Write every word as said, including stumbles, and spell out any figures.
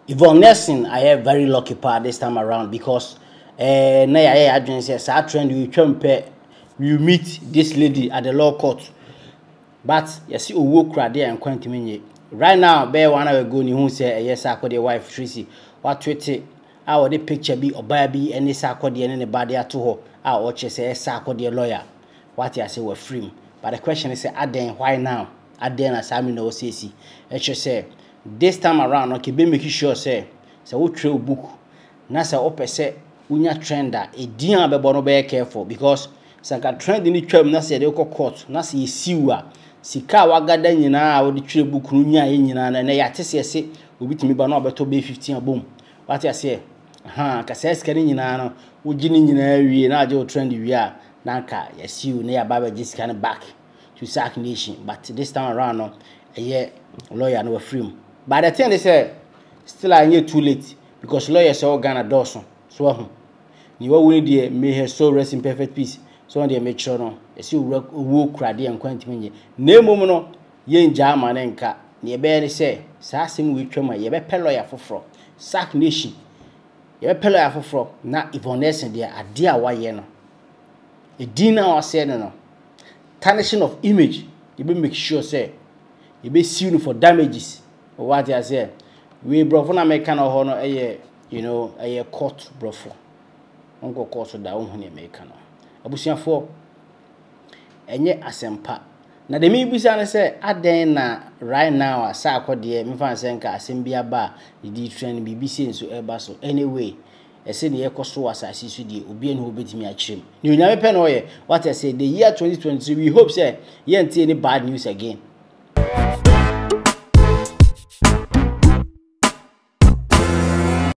Yvonne Nelson, I have very lucky part this time around because uh na ya adwene say sa trend we twempe we meet this lady at the law court. But you see owo kura there and kwantimi right now be one hour ago ni hu say yes Sarkodie wife Tracy what tweet a the picture bi oba bi any Sarkodie ne ne body ato ho a o che say Sarkodie lawyer what you say we free. But the question is say aden why now aden as I know say si e che say this time around okay be make sure say say we trail book na say opese unya trender e din abebo no be careful because sanka trend ni twam na say dey court na say siwa sika wagada nyina a wo de trail book no nya nyina na na yatese se obitimi ba na obeto be fifteen abom what you say ha ka say sika ni nyina no wo gini nyina wie na age o trend wie a na nka yasiu na ya baba jisika na back to sack nation but this time around no a lawyer no free. But the thing is, uh, still I ain't too late because lawyers are Ghana Dawson. So, uh, you will win may her soul rest in perfect peace. So, they make sure no, as you work, walk, crady, and quantity. No moment, ye in German and cat. Near barely say, Sassim with Tremor, ye be lawyer for fraud. Sack nation. Ye be lawyer for fraud. Not Yvonne Nelson, dear, a dear why ye no. A dinner or said no. Tarnishing of image, you be make sure say, you be sued for damages. What I say, we bro for na make kind of honor a you know a court bro for uncle court da won hune make no abusuafo enye asempa na de mi busa na say aden na right now a Sarkodie me fan say nka asem bia ba di trend B B C nso eba so anyway ese ne yekoso asase su die obi ene obetimi a kirem ni onyame pe no ye what I say the year twenty twenty-three we hope say ye ntie any bad news again.